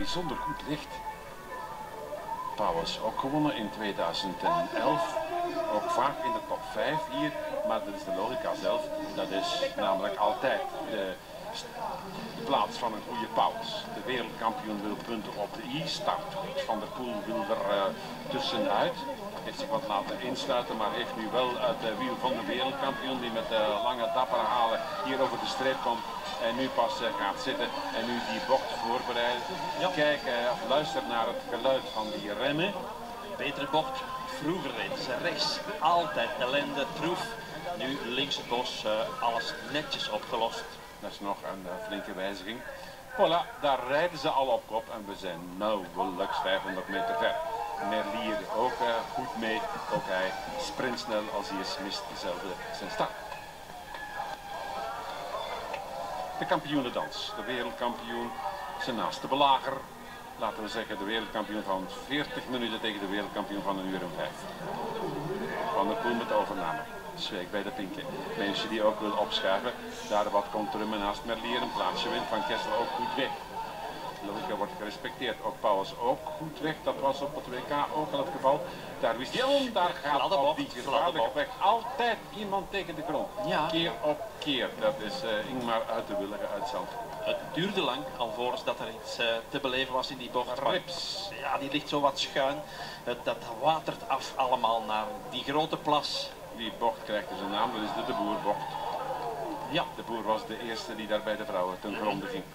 bijzonder goed ligt. Pauwels ook gewonnen in 2011. Ook vaak in de top 5 hier. Maar dat is de logica zelf. Dat is namelijk altijd de plaats van een goede Pauwels. De wereldkampioen wil punten op de I. Start goed. Van der Poel wil er tussenuit. Heeft zich wat laten insluiten, maar heeft nu wel uit de wiel van de wereldkampioen die met lange dappere halen hier over de streep komt. En nu pas gaat zitten en nu die bocht voorbereidt. Ja. Kijk, luister naar het geluid van die remmen. Betere bocht. Vroeger reden ze rechts. Altijd ellende, troef. Nu links het bos, alles netjes opgelost. Dat is nog een flinke wijziging. Voilà, daar rijden ze al op kop en we zijn nauwelijks 500 meter ver. Merlier ook goed mee. Ook hij sprintsnel als hij is, mist dezelfde zijn start. De kampioenendans. De wereldkampioen, zijn naaste belager. Laten we zeggen de wereldkampioen van 40 minuten tegen de wereldkampioen van 1 uur en 5. Van der Poel met de overname. Zweek bij de pinken. Mensen die ook wil opschuiven. Daar wat komt Trummen naast Merlier een plaatsje wint. Van Kessel ook goed weg. Logica wordt gerespecteerd. Ook Pauwels ook goed weg. Dat was op het WK ook al het geval. Daar wist hij, daar gaat op die gevaarlijke weg altijd iemand tegen de grond. Ja. Keer op keer. Dat is Ingmar uit de Willige uit Zandvoort. Het duurde lang alvorens dat er iets te beleven was in die bocht. Rips. Ja, die ligt zo wat schuin. Dat watert af allemaal naar die grote plas. Die bocht krijgt dus een naam, dat is de Boerbocht. Ja, de Boer was de eerste die daar bij de vrouwen ten gronde ging.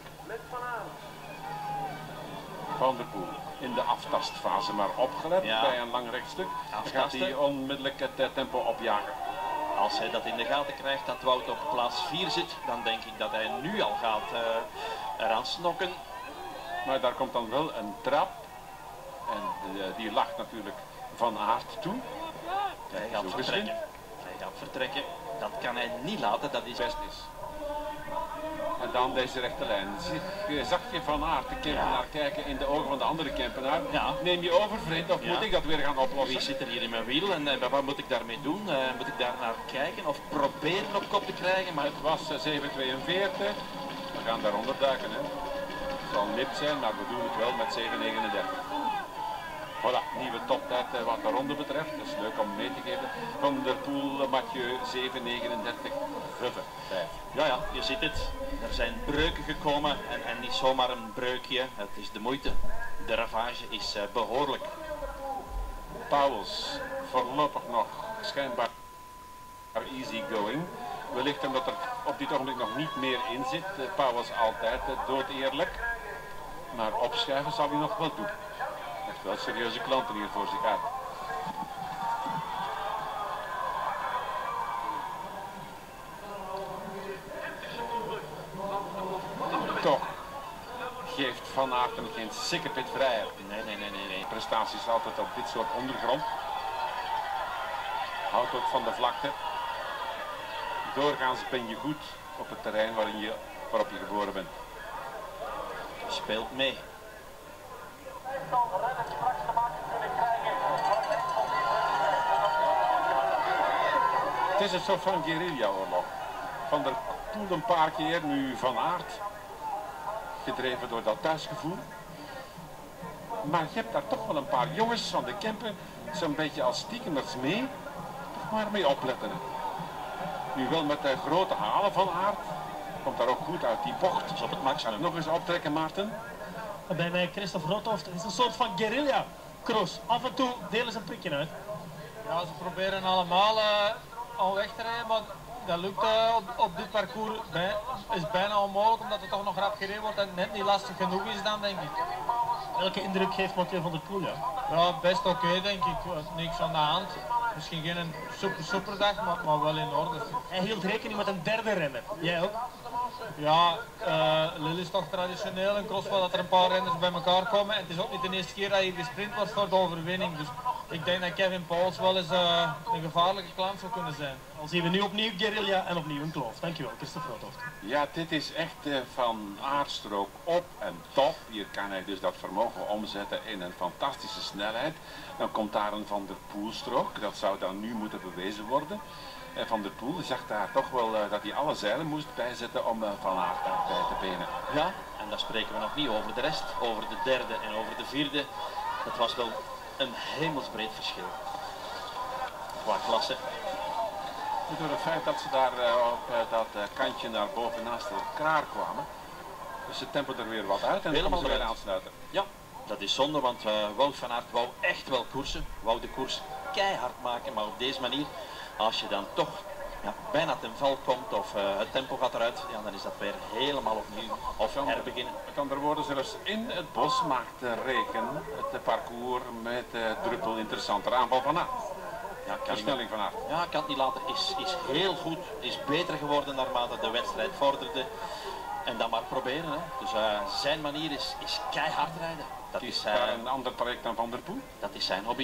Van der Poel in de aftastfase, maar opgelet bij een lang rechtstuk. Dan gaat hij onmiddellijk het tempo opjagen. Als hij dat in de gaten krijgt dat Wout op plaats 4 zit, dan denk ik dat hij nu al gaat eraan snokken. Maar daar komt dan wel een trap. En die lacht natuurlijk Van Aert toe. Hij gaat vertrekken. Hij gaat vertrekken. Dat kan hij niet laten, dat is best is. En dan deze rechte lijn. Zag je Van Aert de Kempenaar kijken in de ogen van de andere Kempenaar? Ja. Neem je over, vriend, of moet ik dat weer gaan oplossen? Wie zit er hier in mijn wiel en wat moet ik daarmee doen? Moet ik daar naar kijken of proberen op kop te krijgen? Maar het was 7:42. We gaan daaronder duiken. Hè. Het zal nipt zijn, maar we doen het wel met 7:39. Voilà, nieuwe toptijd wat de ronde betreft. Dat is leuk om mee te geven. Van der Poel, Mathieu, 7:39. Ruffen, 5. Ja, je ziet het. Er zijn breuken gekomen en niet zomaar een breukje. Het is de moeite. De ravage is behoorlijk. Pauwels, voorlopig nog schijnbaar easy going. Wellicht omdat er op dit ogenblik nog niet meer in zit. Pauwels altijd dood eerlijk. Maar opschuiven zal hij nog wel doen. Hij heeft wel serieuze klanten hier voor zich uit. Toch geeft Van Aert hem geen sikkepit vrijheid. Nee. Prestaties altijd op dit soort ondergrond. Houdt ook van de vlakte. Doorgaans ben je goed op het terrein waarop je geboren bent. Speelt mee. Het is een soort van guerrilla-oorlog. Van der Poel een paar keer, nu Van Aert. Gedreven door dat thuisgevoel. Maar je hebt daar toch wel een paar jongens van de Kempen, zo'n beetje als stiekemers mee. Toch maar mee opletten. Nu wel met de grote halen van Aert. Komt daar ook goed uit die bocht. Dus op het maximum. Nog eens optrekken, Maarten. Bij mij Christophe Rothoft. Het is een soort van guerrilla cross. Af en toe delen ze een prikje uit. Ja, ze proberen allemaal al weg te rijden, maar dat lukt op dit parcours is bijna onmogelijk, omdat het toch nog rap gereden wordt en het net niet lastig genoeg is dan, denk ik. Welke indruk geeft Mathieu van der Poel, ja? Ja, best oké, denk ik. Niks aan de hand. Misschien geen super dag, maar wel in orde. Hij hield rekening met een derde renner. Jij ook? Ja, Lille is toch traditioneel een cross waar dat er een paar renners bij elkaar komen. En het is ook niet de eerste keer dat je gesprint wordt voor de overwinning. Dus ik denk dat Kevin Pauwels wel eens een gevaarlijke klant zou kunnen zijn. Dan zien we nu opnieuw guerrilla en opnieuw een kloof. Dankjewel, Christophe Rothoft. Ja, dit is echt Van Aertstrook op en top. Hier kan hij dus dat vermogen omzetten in een fantastische snelheid. Dan komt daar een Van der Poelstrook. Dat zou dan nu moeten bewezen worden. En Van der Poel zag daar toch wel dat hij alle zeilen moest bijzetten om Van Aert bij te benen. Ja, en dan spreken we nog niet over de rest, over de derde en over de vierde. Dat was wel een hemelsbreed verschil qua klasse. Door het feit dat ze daar op dat kantje naar boven naast elkaar kwamen, dus het tempo er weer wat uit en helemaal ze weer eruit aansluiten. Ja, dat is zonde, want Wout van Aert wou echt wel koersen, wou de koers keihard maken, maar op deze manier, als je dan toch bijna ten val komt of het tempo gaat eruit, ja, dan is dat weer helemaal opnieuw of herbeginnen. Met andere woorden, zelfs in het bos maakt de reken het parcours met druppel interessanter aanval van Aert. Ja, Versnelling van Aert. Ja, ik kan het niet laten. Is heel goed, is beter geworden naarmate de wedstrijd vorderde. En dan maar proberen. Hè. Dus zijn manier is keihard rijden. Dat Kies is, daar een ander traject dan Van der Poel. dat is zijn hobby.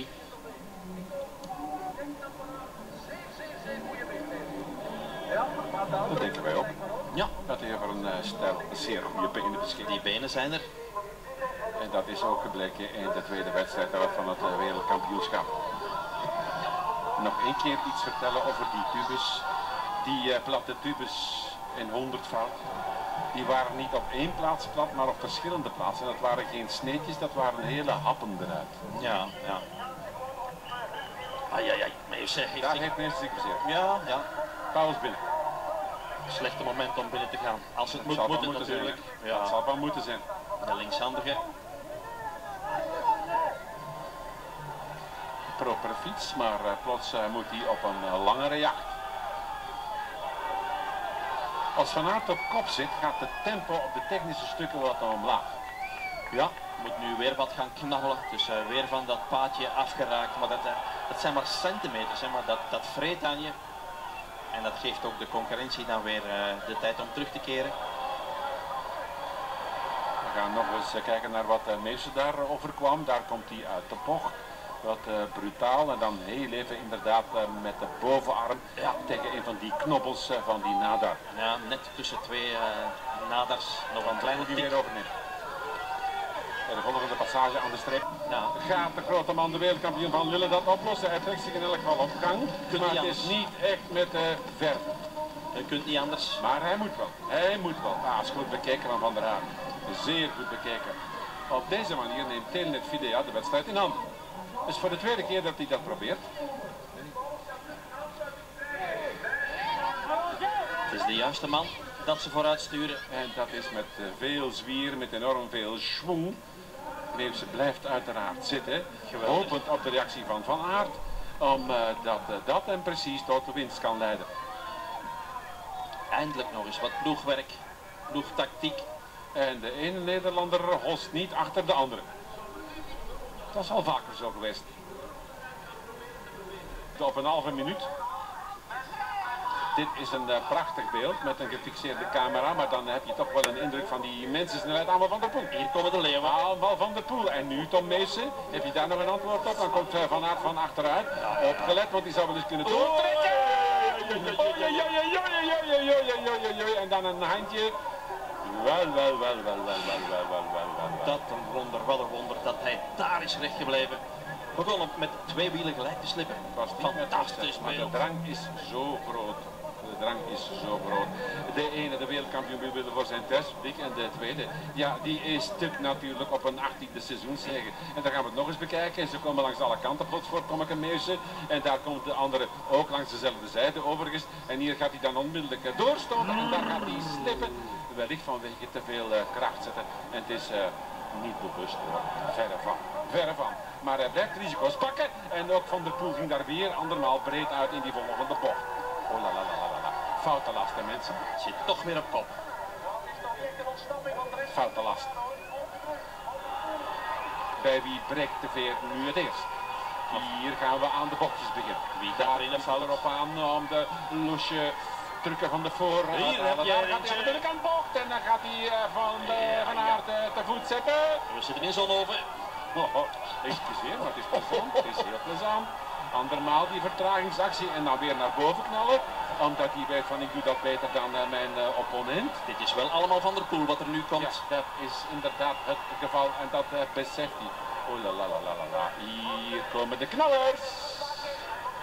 Dat denken wij ook. Ja, Dat hij over een stijl zeer goede benen beschikt. die benen zijn er. En dat is ook gebleken in de tweede wedstrijd van het wereldkampioenschap. Nog één keer iets vertellen over die tubes. Die platte tubes in 100-voud. Die waren niet op één plaats plat, maar op verschillende plaatsen. Dat waren geen sneetjes, dat waren hele happen eruit. Ja, ja. Ai, maar je zegt, Daar heeft mensen zich bezig. ja, ja. Pauws binnen. Slechte moment om binnen te gaan. Als het Dat moet, zal moet wel het moeten natuurlijk. zijn. Ja. Dat zal wel moeten zijn. De linkshandige. Propere fiets, maar plots moet hij op een langere jacht. Als Van Aert op kop zit, gaat het tempo op de technische stukken wat omlaag. Ja, moet nu weer wat gaan knabbelen. Dus weer van dat paadje afgeraakt. Maar dat zijn maar centimeters, hè, maar dat vreet aan je. En dat geeft ook de concurrentie dan weer de tijd om terug te keren. We gaan nog eens kijken naar wat Meeuwse daar overkwam. Daar komt hij uit de bocht. Wat brutaal en dan heel even inderdaad met de bovenarm tegen een van die knobbels van die Nadar. Ja, net tussen twee naders nog een kleine Die tik. weer overneemt. Bij de volgende passage aan de streep. Nou, Gaat de grote man, de wereldkampioen van Lille, dat oplossen? Hij trekt zich in elk geval op gang. Kunt Maar niet het is anders. niet echt met verf. je kunt niet anders. Maar hij moet wel. Hij moet wel. Is goed bekeken van Van der Haan. Zeer goed bekeken. Op deze manier neemt Telenet Videa de wedstrijd in handen. Dus voor de tweede keer dat hij dat probeert. Het is de juiste man dat ze vooruit sturen. En dat is met veel zwier, met enorm veel schwung. Meeuwse blijft uiteraard zitten. Geweldig. Hopend op de reactie van Van Aert. Omdat dat hem precies tot de winst kan leiden. Eindelijk nog eens wat ploegwerk, ploegtactiek. En de ene Nederlander host niet achter de andere. Dat is al vaker zo geweest. Op een halve minuut. Dit is een prachtig beeld met een gefixeerde camera, maar dan heb je toch wel een indruk van die mensensnelheid. Aanval van der Poel. Hier komen de leeuwen. Aanval van der Poel. En nu Tom Meeuwse. Heb je daar nog een antwoord op? Dan komt Van Aert van achteruit. Opgelet, want die zou wel eens kunnen doortrekken. En dan een handje. Wel. Dat een wonder, wat een wonder dat hij daar is recht gebleven. Begon met twee wielen gelijk te slippen. Fantastisch Maar de beeld. drang is zo groot. De drang is zo groot. De ene, de wereldkampioen, wil willen voor zijn thuispubliek. En de tweede, ja, die is stuk natuurlijk op een 18e seizoenszege. En dan gaan we het nog eens bekijken. Ze komen langs alle kanten. Plots kom ik een Meeuwse. En daar komt de andere ook langs dezelfde zijde overigens. En hier gaat hij dan onmiddellijk doorstoten. En daar gaat hij slippen. Wellicht vanwege te veel kracht zetten. En het is niet bewust hoor. Verre van. Maar hij blijft risico's pakken. En ook Van der Poel ging daar weer andermaal breed uit in die volgende bocht. Oh la la la la la. Foute last hè mensen. Zit toch weer op kop. Foute last. Bij wie breekt de veer nu het eerst? Hier gaan we aan de bochtjes beginnen. Wie gaat er in de fout? Erop aan om de loesje trucken van de voor. Hier heb je daar gaat eentje. hij natuurlijk aan de bocht. En dan gaat hij van Aert te voet zetten. We zitten in Zonhoven. Excuseer, maar het is plezant. Het is heel plezant. Andermaal die vertragingsactie en dan weer naar boven knallen. Omdat hij weet van ik doe dat beter dan mijn opponent. Dit is wel allemaal Van der Poel wat er nu komt. Ja, dat is inderdaad het geval en dat beseft hij. Oh la la la la la la. Hier komen de knallers.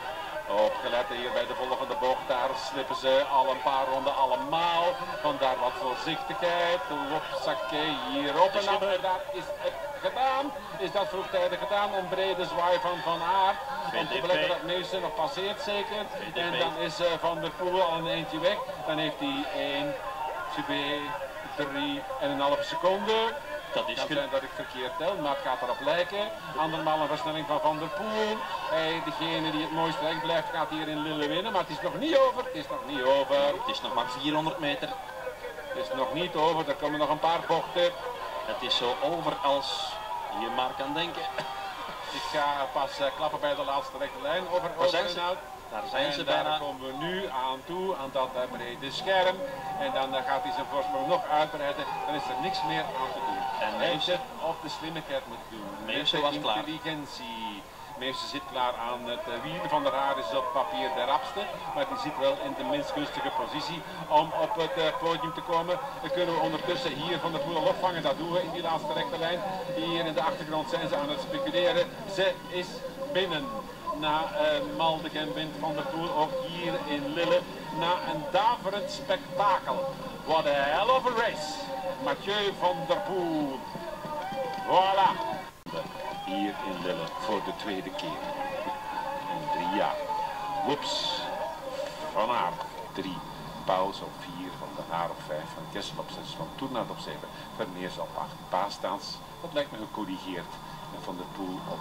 Opgelet hier bij de volgende bocht, daar slippen ze al een paar ronden allemaal. Vandaar wat voorzichtigheid. Hopsakee, hier op en af. En daar is het gedaan. Is dat vroegtijdig gedaan? Een brede zwaai van Van Aert. Om te beletten dat Meeuwsen nog passeert zeker. En dan is Van der Poel al een eentje weg. Dan heeft hij 1, 2, 3 en een halve seconde. Dat is kan zijn dat ik verkeerd tel, maar het gaat erop lijken. Andermaal een versnelling van Van der Poel. Degene die het mooist recht blijft gaat hier in Lille winnen, maar het is nog niet over. Het is nog niet over. Het is nog maar 400 meter. Het is nog niet over, er komen nog een paar bochten. Het is zo over als je maar kan denken. Ik ga pas klappen bij de laatste rechte lijn over en out. Daar zijn ze daar bijna. komen we nu aan toe, aan dat brede scherm. En dan gaat hij zijn voorsprong nog uitbreiden. Dan is er niks meer aan te doen. En hij heeft het op de slimmigheid moeten doen. Meeuwsen was klaar. Intelligentie. Meeuwsen zit klaar aan het wiel. Van der Haar is op papier de rapste. Maar die zit wel in de minst gunstige positie om op het podium te komen. Dan kunnen we ondertussen hier Van der Poel al opvangen. Dat doen we in die laatste rechte lijn. Hier in de achtergrond zijn ze aan het speculeren. Ze is binnen. Na Maldegem wint Van der Poel ook hier in Lille. Na een daverend spektakel. What a hell of a race. Mathieu Van der Poel. Voilà. Hier in Lille voor de tweede keer. In 3 jaar. Woeps. Van Aert 3. Pauls op 4. Van der Haar op 5. Van Kessel op 6. Van Tournaert op 7. Vermeers op 8. Baasstaans. Dat lijkt me gecorrigeerd. En Van der Poel op